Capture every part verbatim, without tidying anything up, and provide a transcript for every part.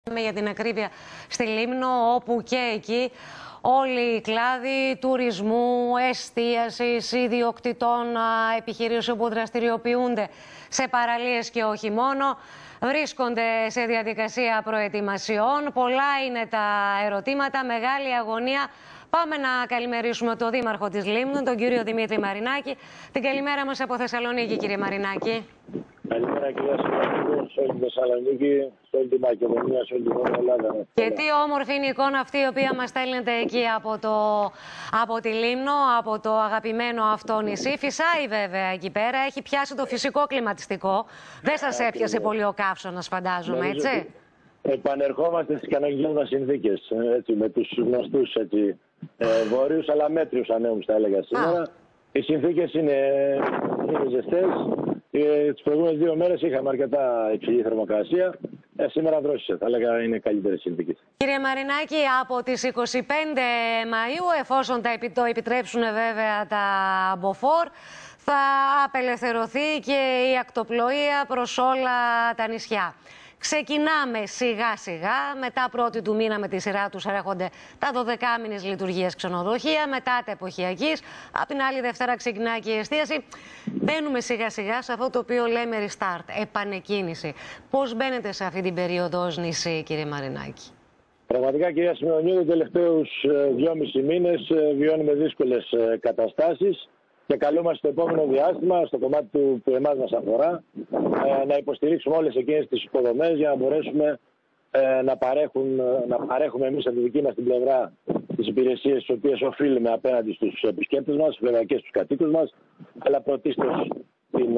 Για την ακρίβεια στη Λίμνο, όπου και εκεί όλοι οι κλάδοι τουρισμού, εστίασης, ιδιοκτητών επιχειρήσεων που δραστηριοποιούνται σε παραλίες και όχι μόνο, βρίσκονται σε διαδικασία προετοιμασιών. Πολλά είναι τα ερωτήματα, μεγάλη αγωνία. Πάμε να καλημερίσουμε τον Δήμαρχο της Λίμνου, τον κύριο Δημήτρη Μαρινάκη. Την καλημέρα μας από Θεσσαλονίκη, κύριε Μαρινάκη. Καλημέρα, κυρία Συνάδελφε, σε όλη τη Θεσσαλονίκη, σε όλη τη Μακεδονία, σε όλη την Ελλάδα. Και τι όμορφη είναι η εικόνα αυτή η οποία μας στέλνετε εκεί από, το, από τη Λίμνο, από το αγαπημένο αυτό νησί. Φυσάει βέβαια εκεί πέρα, έχει πιάσει το φυσικό κλιματιστικό. Δεν σας έπιασε πολύ ο καύσωνας, φαντάζομαι, έτσι. Επανερχόμαστε στις κανονικές μας συνθήκες, έτσι, με τους γνωστούς έτσι, ε, βόρειους, αλλά μέτριους ανέμους, θα έλεγα σήμερα. Οι συνθήκες είναι, είναι ζεστές. Ε, τις προηγούμενες δύο μέρες είχαμε αρκετά υψηλή θερμοκρασία. Ε, σήμερα δρόσησε, θα έλεγα είναι καλύτερες συνθήκες. Κύριε Μαρινάκη, από τις είκοσι πέντε Μαΐου, εφόσον το επιτρέψουν βέβαια τα μποφόρ, θα απελευθερωθεί και η ακτοπλοεία προς όλα τα νησιά. Ξεκινάμε σιγά σιγά, μετά πρώτη του μήνα με τη σειρά τους έρχονται τα δωδεκάμηνες λειτουργίες ξενοδοχεία, μετά τα εποχιακής, απ' την άλλη Δευτέρα ξεκινάει και η εστίαση. Μπαίνουμε σιγά σιγά σε αυτό το οποίο λέμε restart, επανεκκίνηση. Πώς μπαίνετε σε αυτή την περίοδο ως νησί, κύριε Μαρινάκη? Πραγματικά, κυρία Σημεωνίδου, τους τελευταίους δυόμισι μήνες βιώνουμε δύσκολες καταστάσεις. Και καλούμαστε στο επόμενο διάστημα, στο κομμάτι του, που εμάς μας αφορά, ε, να υποστηρίξουμε όλες εκείνες τις υποδομές για να μπορέσουμε ε, να, παρέχουν, να παρέχουμε εμείς από τη δική μας την πλευρά τις υπηρεσίες τις οποίες οφείλουμε απέναντι στους επισκέπτες μας, βέβαια και στους κατοίκους μας, αλλά πρωτίστως την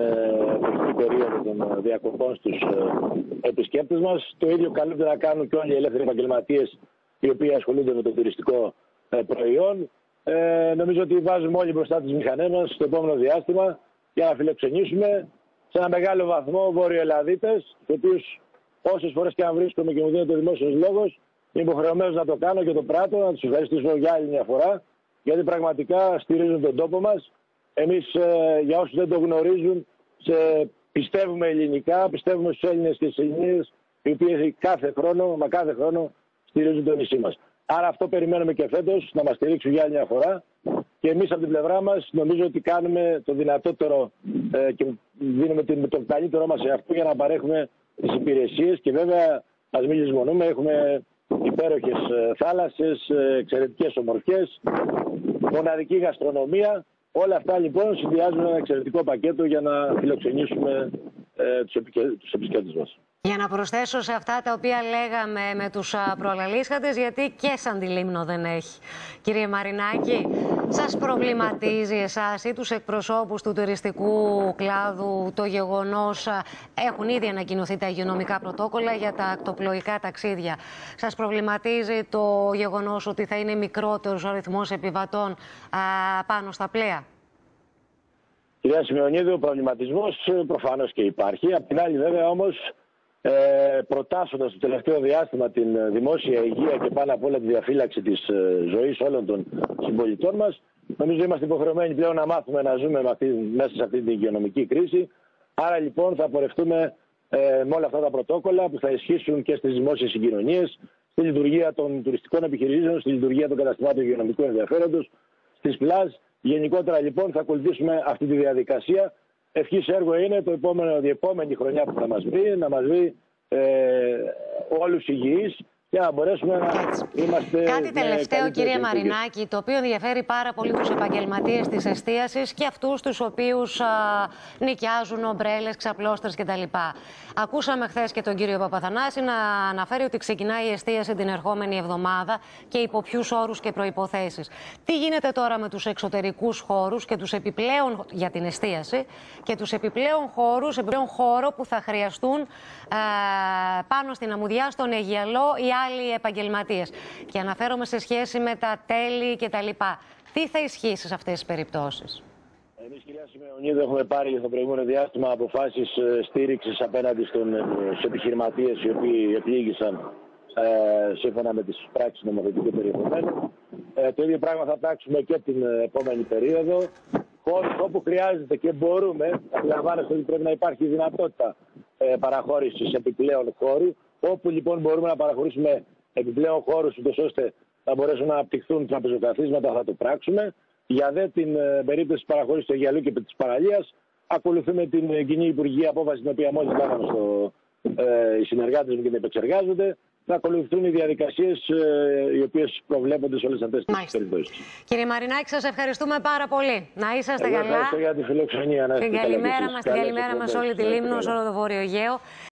ε, περίοδο των διακοπών στους ε, επισκέπτες μας. Το ίδιο καλούνται να κάνουν και όλοι οι ελεύθεροι επαγγελματίες οι οποίοι ασχολούνται με το τουριστικό ε, προϊόν. Ε, νομίζω ότι βάζουμε όλοι μπροστά τις μηχανές μας στο επόμενο διάστημα για να φιλοξενήσουμε σε ένα μεγάλο βαθμό Βόρειο-Ελλαδίτες, τους οποίους όσες φορές και αν βρίσκομαι και μου δίνεται ο δημόσιος λόγος, είμαι υποχρεωμένος να το κάνω και το πράττω, να τους ευχαριστήσω για άλλη μια φορά, γιατί πραγματικά στηρίζουν τον τόπο μας. Εμείς, ε, για όσους δεν το γνωρίζουν, σε, πιστεύουμε ελληνικά, πιστεύουμε στους Έλληνες και στις Ελληνίδες, οι οποίοι κάθε χρόνο, μα κάθε χρόνο στηρίζουν το νησί μας. Άρα αυτό περιμένουμε και φέτος, να μας στηρίξουν για άλλη μια φορά. Και εμείς από την πλευρά μας νομίζω ότι κάνουμε το δυνατότερο ε, και δίνουμε το καλύτερό μας σε αυτό για να παρέχουμε τις υπηρεσίες. Και βέβαια, ας μην λησμονούμε, έχουμε υπέροχες ε, θάλασσες, ε, εξαιρετικές ομορφιές, μοναδική γαστρονομία. Όλα αυτά λοιπόν συνδυάζουν ένα εξαιρετικό πακέτο για να φιλοξενήσουμε ε, τους, επικε... τους επισκέπτες μας. Για να προσθέσω σε αυτά τα οποία λέγαμε με τους προλαλήσχατες, γιατί και σαν τη Λίμνο δεν έχει. Κύριε Μαρινάκη, σας προβληματίζει εσάς ή τους εκπροσώπους του τουριστικού κλάδου το γεγονός, έχουν ήδη ανακοινωθεί τα υγειονομικά πρωτόκολλα για τα ακτοπλοϊκά ταξίδια. Σας προβληματίζει το γεγονός ότι θα είναι μικρότερος ο αριθμός επιβατών α, πάνω στα πλοία? Κυρία Σημεωνίδου, ο προβληματισμός προφανώς και υπάρχει. Απ' την άλλη βέβαια όμως, Ε, προτάσσοντας το τελευταίο διάστημα την δημόσια υγεία και πάνω απ' όλα τη διαφύλαξη της ε, ζωής όλων των συμπολιτών μας, νομίζω είμαστε υποχρεωμένοι πλέον να μάθουμε να ζούμε με αυτή, μέσα σε αυτή την υγειονομική κρίση. Άρα λοιπόν θα πορευτούμε ε, με όλα αυτά τα πρωτόκολλα που θα ισχύσουν και στις δημόσιες συγκοινωνίες, στη λειτουργία των τουριστικών επιχειρήσεων, στη λειτουργία των καταστημάτων υγειονομικού ενδιαφέροντος, στις πλάζ. Γενικότερα λοιπόν θα ακολουθήσουμε αυτή τη διαδικασία. Ευχής έργο είναι το επόμενο, η επόμενη χρονιά που θα μας βρει, να μας βρει ε, όλους υγιείς για να μπορέσουμε να είμαστε... Κάτι τελευταίο, κύριε Μαρινάκη, το οποίο ενδιαφέρει πάρα πολύ τους επαγγελματίες της εστίασης και αυτούς τους οποίους α, νοικιάζουν ομπρέλες, ξαπλώστρες κτλ. Ακούσαμε χθες και τον κύριο Παπαθανάση να αναφέρει ότι ξεκινάει η εστίαση την ερχόμενη εβδομάδα και υπό ποιους όρους και προϋποθέσεις. Τι γίνεται τώρα με τους εξωτερικούς χώρους και τους επιπλέον για την εστίαση και τους επιπλέον χώρους, επιπλέον χώρο που θα χρειαστούν α, πάνω στην Αμμουδιά, στον Αιγιαλό ή άλλοι επαγγελματίες? Και αναφέρομαι σε σχέση με τα τέλη κτλ. Τι θα ισχύσει σε αυτές τις περιπτώσεις? Εμείς, κυρία Σημεωνίδου, έχουμε πάρει στο προηγούμενο διάστημα αποφάσεις στήριξης απέναντι στους επιχειρηματίες οι οποίοι επλήγησαν ε, σύμφωνα με τις πράξεις νομοθετικού περιεχομένου. Ε, το ίδιο πράγμα θα πράξουμε και την επόμενη περίοδο. Χώρους όπου χρειάζεται και μπορούμε, αντιλαμβάνεστε ότι πρέπει να υπάρχει δυνατότητα ε, παραχώρησης επιπλέον χώρου, Όπου λοιπόν μπορούμε να παραχωρήσουμε επιπλέον χώρους, ώστε να μπορέσουν να αναπτυχθούν τραπεζοκαθίσματα, θα το πράξουμε. Για δε την ε, περίπτωση της παραχώρησης του Αιγιαλού και της παραλίας, ακολουθούμε την κοινή υπουργική απόφαση, την οποία μόλις λάβαμε στο, ε, οι συνεργάτες μου και την επεξεργάζονται. Θα ακολουθούν οι διαδικασίες ε, οι οποίες προβλέπονται σε όλες αυτές τις περιπτώσεις. Κύριε Μαρινάκη, σας ευχαριστούμε πάρα πολύ. Να είσαστε Εγώ καλά. Ευχαριστώ για τη φιλοξενία. Την καλημέρα μας, την καλημέρα μας όλη τη Λίμνο, σε όλο το Βόρειο Αιγαίο.